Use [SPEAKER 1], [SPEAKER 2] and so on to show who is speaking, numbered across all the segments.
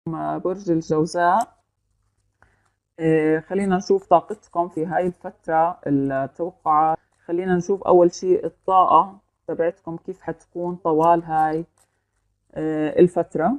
[SPEAKER 1] برج الجوزاء. خلينا نشوف طاقتكم في هاي الفترة التوقعات. خلينا نشوف أول شيء الطاقة تبعتكم كيف حتكون طوال هاي الفترة.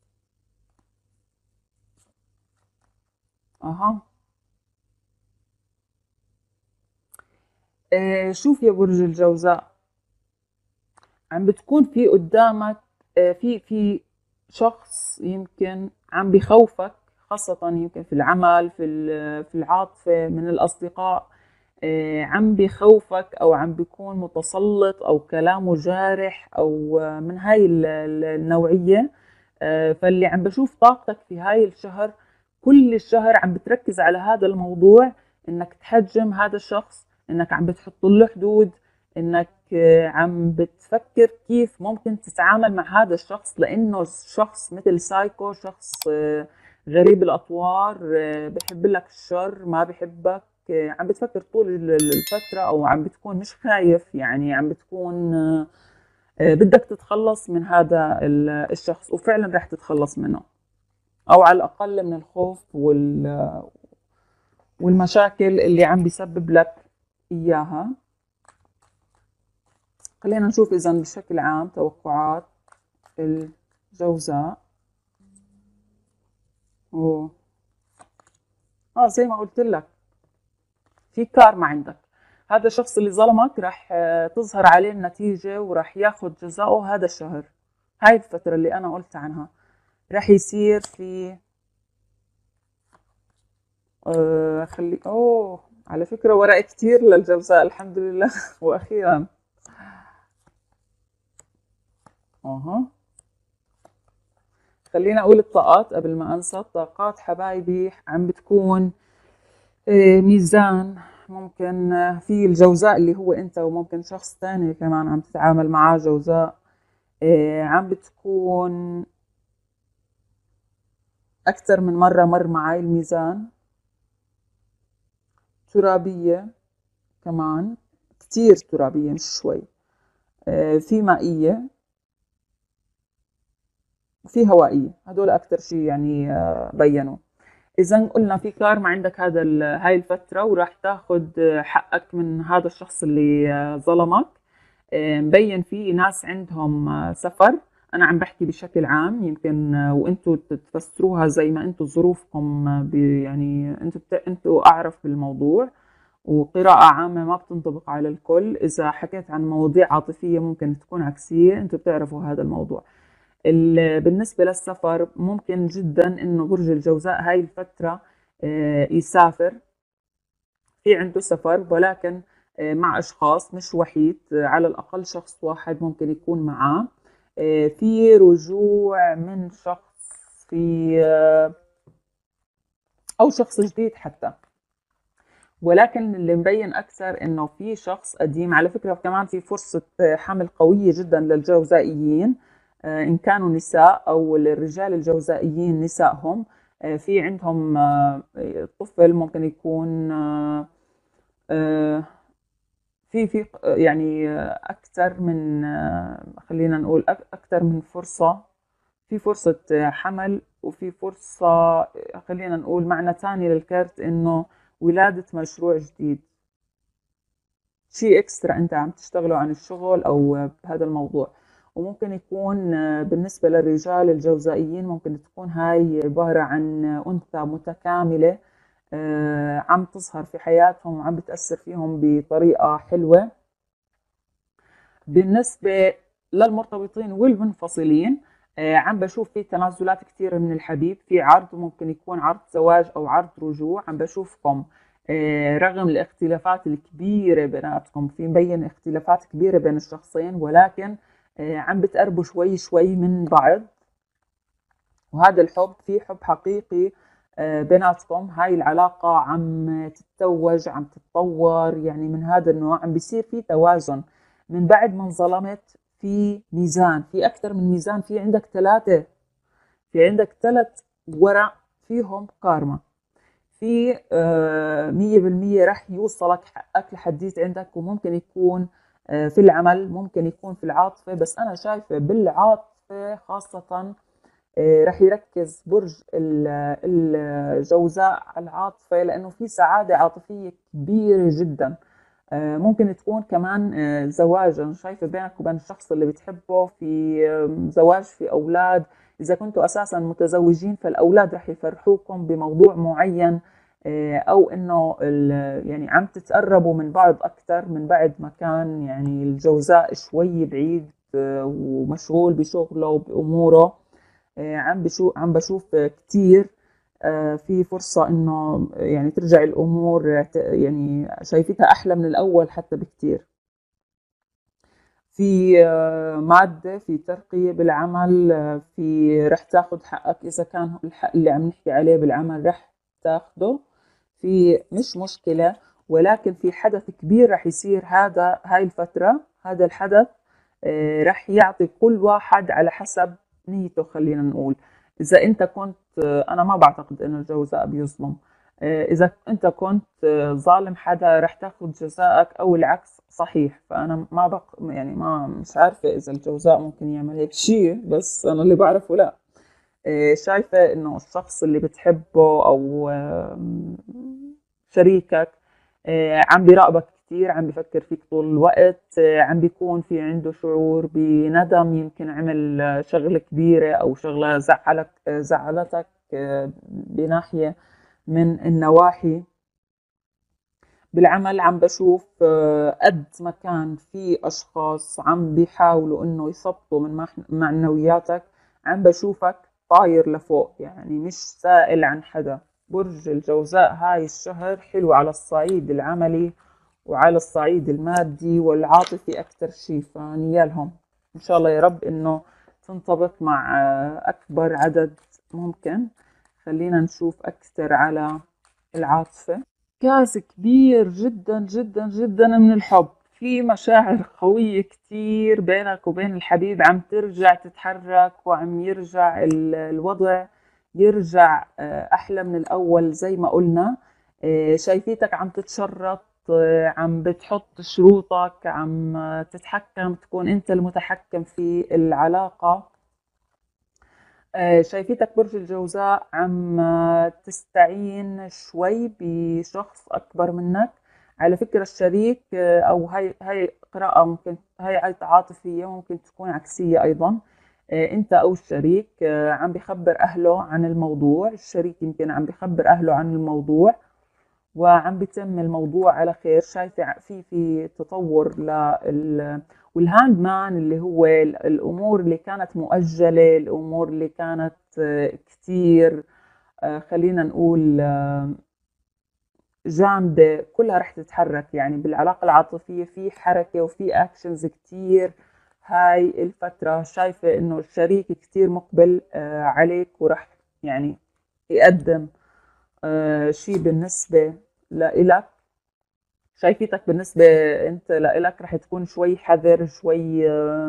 [SPEAKER 1] شوف يا برج الجوزاء، عم بتكون في قدامك في شخص يمكن عم بخوفك، خاصة يمكن في العمل، في العاطفة، من الأصدقاء. عم بخوفك أو عم بيكون متسلط أو كلامه جارح أو من هاي النوعية. فاللي عم بشوف طاقتك في هاي الشهر، كل الشهر عم بتركز على هذا الموضوع، انك تحجم هذا الشخص، انك عم بتحط له حدود، انك عم بتفكر كيف ممكن تتعامل مع هذا الشخص، لانه شخص مثل سايكو، شخص غريب الاطوار، بحب لك الشر، ما بحبك. عم بتفكر طول الفترة، او عم بتكون مش خايف، يعني عم بتكون بدك تتخلص من هذا الشخص، وفعلا رح تتخلص منه، او على الاقل من الخوف والمشاكل اللي عم بيسبب لك اياها. خلينا نشوف اذا بشكل عام توقعات الجوزاء. و زي ما قلت لك، في كارما عندك. هذا الشخص اللي ظلمك رح تظهر عليه النتيجة، ورح ياخذ جزاؤه هذا الشهر. هاي الفترة اللي انا قلت عنها رح يصير في على فكرة ورق كتير للجوزاء، الحمد لله. واخيرا خلينا اقول الطاقات قبل ما انسى. طاقات حبايبي عم بتكون ميزان، ممكن في الجوزاء اللي هو انت، وممكن شخص تاني كمان عم تتعامل معاه جوزاء. عم بتكون اكثر من مرة مر معي الميزان. ترابية كمان، كتير ترابية مش شوي. في مائية وفي هوائية، هدول أكتر شيء يعني بينوا. إذا قلنا في كارما عندك هاي الفترة، وراح تاخد حقك من هذا الشخص اللي ظلمك. مبين في ناس عندهم سفر. أنا عم بحكي بشكل عام، يمكن وأنتوا تفسروها زي ما أنتوا ظروفكم، يعني أنتوا أعرف بالموضوع، وقراءة عامة ما بتنطبق على الكل. إذا حكيت عن مواضيع عاطفية ممكن تكون عكسية، أنتوا بتعرفوا هذا الموضوع. بالنسبة للسفر، ممكن جدا إنه برج الجوزاء هاي الفترة يسافر، في عنده سفر، ولكن مع أشخاص، مش وحيد، على الأقل شخص واحد ممكن يكون معاه. في رجوع من شخص، في أو شخص جديد حتى. ولكن اللي مبين أكثر إنه في شخص قديم. على فكرة كمان في فرصة حمل قوية جدا للجوزائيين، إن كانوا نساء أو الرجال الجوزائيين نسائهم. في عندهم طفل ممكن يكون في يعني أكثر من خلينا نقول أكثر من فرصة. في فرصة حمل، وفي فرصة خلينا نقول معنى ثاني للكارت إنه ولادة مشروع جديد، شيء اكسترا انت عم تشتغلوا عن الشغل او بهذا الموضوع. وممكن يكون بالنسبة للرجال الجوزائيين، ممكن تكون هاي عبارة عن أنثى متكاملة عم تظهر في حياتهم وعم بتأثر فيهم بطريقة حلوة. بالنسبة للمرتبطين والمنفصلين، عم بشوف في تنازلات كثيرة من الحبيب، في عرض ممكن يكون عرض زواج أو عرض رجوع. عم بشوفكم رغم الاختلافات الكبيرة بيناتكم، في مبين اختلافات كبيرة بين الشخصين، ولكن عم بتقربوا شوي شوي من بعض. وهذا الحب، في حب حقيقي بيناتكم. هاي العلاقة عم تتوج، عم تتطور، يعني من هذا النوع. عم بيصير في توازن من بعد ما انظلمت. في ميزان، في أكثر من ميزان، في عندك ثلاثة، في عندك 3 ورق فيهم كارما. في 100% رح يوصلك حقك لحديت عندك، وممكن يكون في العمل، ممكن يكون في العاطفة. بس أنا شايفة بالعاطفة خاصة رح يركز برج الجوزاء على العاطفة، لأنه في سعادة عاطفية كبيرة جدا. ممكن تكون كمان زواج، أنا شايفة بينك وبين الشخص اللي بتحبه في زواج، في أولاد. إذا كنتوا أساسا متزوجين فالأولاد رح يفرحوكم بموضوع معين، أو إنه يعني عم تتقربوا من بعض أكثر من بعد ما كان يعني الجوزاء شوي بعيد ومشغول بشغله وبأموره. عم بشوف كتير في فرصة إنه يعني ترجع الأمور يعني شايفتها أحلى من الأول حتى بكتير. في مادة، في ترقية بالعمل، في رح تاخد حقك إذا كان الحق اللي عم نحكي عليه بالعمل رح تاخده، في مش مشكلة. ولكن في حدث كبير رح يصير هاي الفترة، هذا الحدث رح يعطي كل واحد على حسب نيته. خلينا نقول إذا أنت كنت أنا ما بعتقد إنه الجوزاء بيظلم. إذا أنت كنت ظالم حدا رح تاخد جزائك، أو العكس صحيح. فأنا ما يعني ما مش عارفة إذا الجوزاء ممكن يعمل هيك شيء، بس أنا اللي بعرفه لا. شايفة إنه الشخص اللي بتحبه أو شريكك عم بيراقبك كتير، عم بيفكر فيك طول الوقت، عم بيكون في عنده شعور بندم، يمكن عمل شغلة كبيرة أو شغلة زعلتك بناحية من النواحي. بالعمل عم بشوف قد ما كان في أشخاص عم بيحاولوا إنه يثبطوا من معنوياتك، عم بشوفك طاير لفوق، يعني مش سائل عن حدا. برج الجوزاء هاي الشهر حلو على الصعيد العملي وعلى الصعيد المادي والعاطفي أكتر شي، فنيالهم إن شاء الله يا رب إنه تنطبق مع أكبر عدد ممكن. خلينا نشوف أكثر على العاطفة. كاس كبير جدا جدا جدا من الحب، في مشاعر قوية كتير بينك وبين الحبيب عم ترجع تتحرك، وعم يرجع الوضع يرجع أحلى من الأول زي ما قلنا. شايفيتك عم تتشرط، عم بتحط شروطك، عم تتحكم، تكون أنت المتحكم في العلاقة. شايفيتك برج الجوزاء عم تستعين شوي بشخص أكبر منك. على فكرة الشريك أو هاي قراءة ممكن، هاي عاطفية ممكن تكون عكسية أيضا. أنت أو الشريك عم بخبر أهله عن الموضوع، الشريك يمكن عم بخبر أهله عن الموضوع وعم بيتم الموضوع على خير. شايفة في تطور والهاند مان اللي هو الأمور اللي كانت مؤجلة، الأمور اللي كانت كتير خلينا نقول جامدة، كلها رح تتحرك. يعني بالعلاقة العاطفية في حركة وفي أكشنز كتير هاي الفترة. شايفة إنه الشريك كتير مقبل عليك، ورح يعني يقدم شيء بالنسبة لإلك. شايفتك بالنسبة أنت لإلك رح تكون شوي حذر، شوي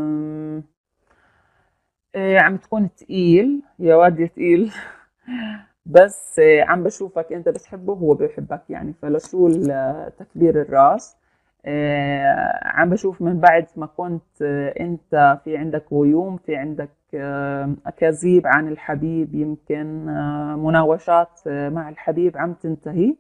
[SPEAKER 1] عم تكون تقيل يا واد يا تقيل. بس عم بشوفك أنت بتحبه وهو بيحبك، يعني فلشو تكبير الراس. عم بشوف من بعد ما كنت أنت في عندك غيوم، في عندك أكاذيب عن الحبيب، يمكن مناوشات مع الحبيب عم تنتهي.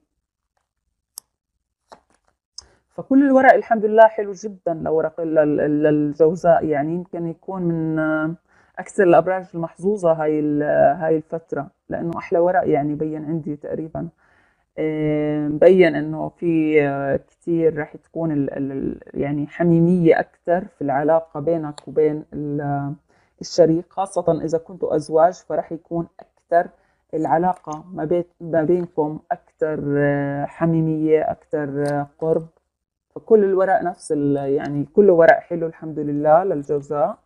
[SPEAKER 1] فكل الورق الحمد لله حلو جدا لورق الجوزاء، يعني يمكن يكون من أكثر الأبراج المحظوظة هاي الفترة، لأنه أحلى ورق يعني بين عندي تقريبا. مبين إنه في كتير رح تكون يعني حميمية أكثر في العلاقة بينك وبين الشريك، خاصة إذا كنتوا أزواج فرح يكون أكثر العلاقة ما بينكم أكثر حميمية، أكثر قرب. فكل الورق نفس يعني كله ورق حلو الحمد لله للجوزاء.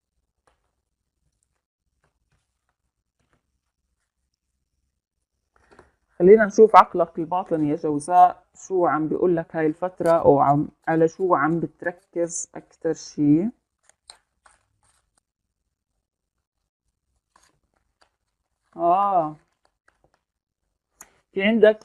[SPEAKER 1] خلينا نشوف عقلك الباطن يا جوزاء شو عم بيقول لك هاي الفترة، أو على شو عم بتركز أكتر شي. في عندك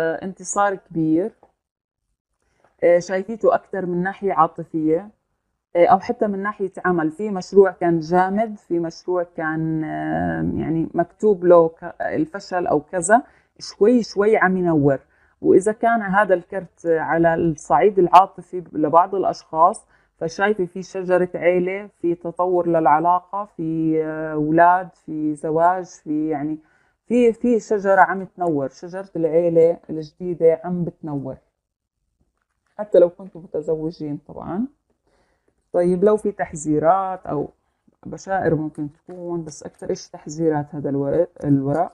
[SPEAKER 1] انتصار كبير، شايفيته أكتر من ناحية عاطفية. او حتى من ناحيه عمل، في مشروع كان جامد، في مشروع كان يعني مكتوب له الفشل او كذا، شوي شوي عم ينور. واذا كان هذا الكرت على الصعيد العاطفي لبعض الاشخاص، فشايفه في شجره عيله، في تطور للعلاقه، في اولاد، في زواج، في يعني في شجره عم تنور، شجره العيله الجديده عم بتنور، حتى لو كنتم متزوجين طبعا. طيب لو في تحذيرات أو بشائر ممكن تكون، بس أكثر إيش تحذيرات هذا الورق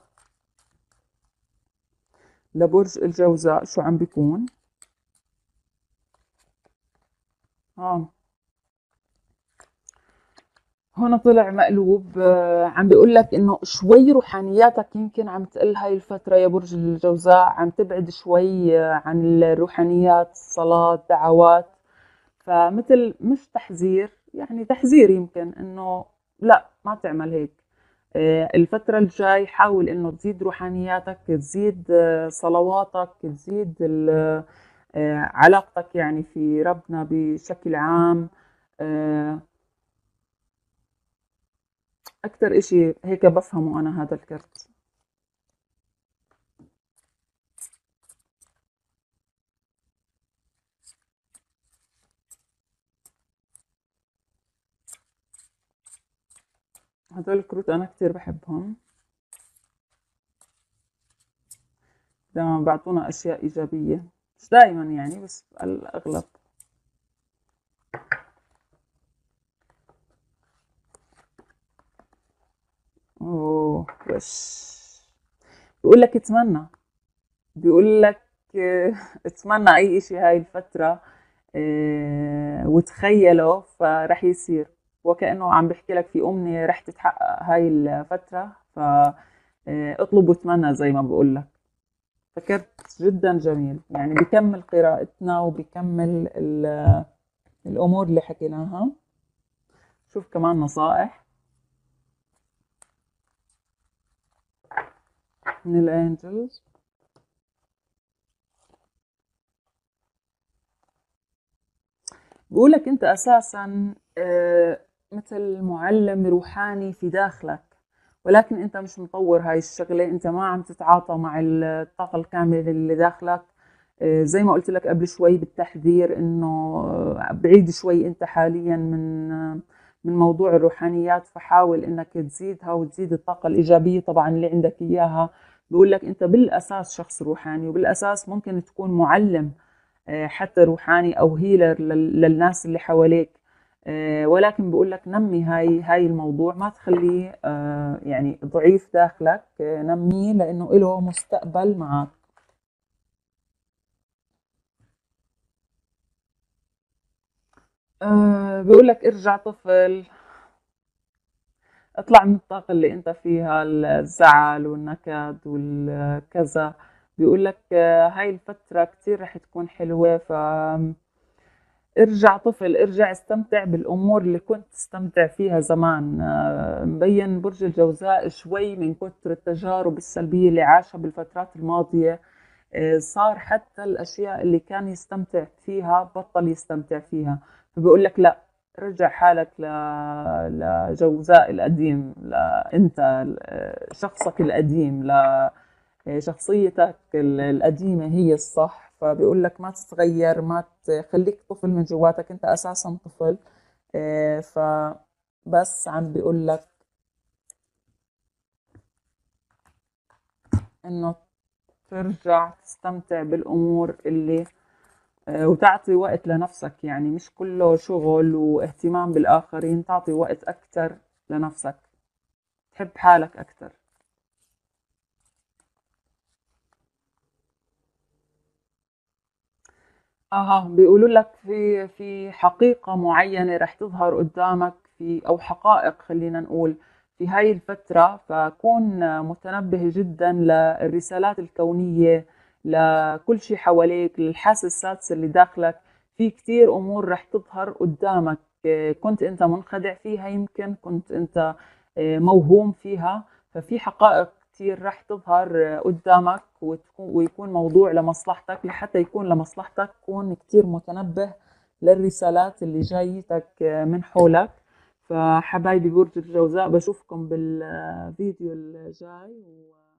[SPEAKER 1] لبرج الجوزاء شو عم بيكون؟ ها هون طلع مقلوب، عم بيقول لك إنه شوي روحانياتك يمكن عم تقل هاي الفترة يا برج الجوزاء، عم تبعد شوي عن الروحانيات، الصلاة، دعوات. فمثل مش تحذير، يعني تحذير يمكن إنه لا ما تعمل هيك. الفترة الجاي حاول انه تزيد روحانياتك، تزيد صلواتك، تزيد علاقتك يعني في ربنا بشكل عام. آه، اكتر اشي هيك بفهمه انا هذا الكرت. هدول الكروت انا كتير بحبهم، دائما بعطونا اشياء ايجابية، مش دائما يعني بس الاغلب. اوه وش بيقول لك اتمنى، بيقول لك اتمنى اي اشي هاي الفترة وتخيله فرح يصير، وكأنه عم بحكي لك في أمنية رح تتحقق هاي الفترة، فاطلب واتمنى زي ما بقول لك. فكرت جدا جميل، يعني بكمل قراءتنا وبكمل الأمور اللي حكيناها. شوف كمان نصائح من الانجلز. بقولك انت اساسا مثل معلم روحاني في داخلك، ولكن انت مش مطور هاي الشغلة، انت ما عم تتعاطى مع الطاقة الكاملة اللي داخلك. زي ما قلت لك قبل شوي بالتحذير انه بعيد شوي انت حاليا من موضوع الروحانيات، فحاول انك تزيدها وتزيد الطاقة الإيجابية طبعا اللي عندك إياها. بقول لك انت بالأساس شخص روحاني، وبالأساس ممكن تكون معلم حتى روحاني او هيلر للناس اللي حواليك. ولكن بقول لك نمي هاي الموضوع، ما تخليه يعني ضعيف داخلك، نميه لانه له مستقبل معك. بيقول لك ارجع طفل، اطلع من الطاقة اللي انت فيها، الزعل والنكد والكذا. بيقول لك هاي الفترة كتير رح تكون حلوة، ف ارجع طفل، ارجع استمتع بالامور اللي كنت تستمتع فيها زمان. مبين برج الجوزاء شوي من كثر التجارب السلبيه اللي عاشها بالفترات الماضيه، صار حتى الاشياء اللي كان يستمتع فيها بطل يستمتع فيها. فبقول لك لا، رجع حالك لجوزاء القديم، لانت شخصك القديم، شخصيتك القديمة هي الصح. فبيقول لك ما تتغير، ما تخليك طفل من جواتك، انت اساسا طفل. فبس عم بيقول لك انه ترجع تستمتع بالامور اللي وتعطي وقت لنفسك، يعني مش كله شغل واهتمام بالاخرين، تعطي وقت اكثر لنفسك، تحب حالك اكثر. بيقولوا لك في حقيقة معينة رح تظهر قدامك، في أو حقائق خلينا نقول في هاي الفترة، فكون متنبه جدا للرسالات الكونية، لكل شيء حواليك، للحاسة السادسة اللي داخلك. في كتير أمور رح تظهر قدامك كنت أنت منخدع فيها، يمكن كنت أنت موهوم فيها. ففي حقائق كتير رح تظهر قدامك ويكون موضوع لمصلحتك، لحتى يكون لمصلحتك كون كتير متنبه للرسالات اللي جايتك من حولك. فحبايبي برج الجوزاء، بشوفكم بالفيديو الجاي.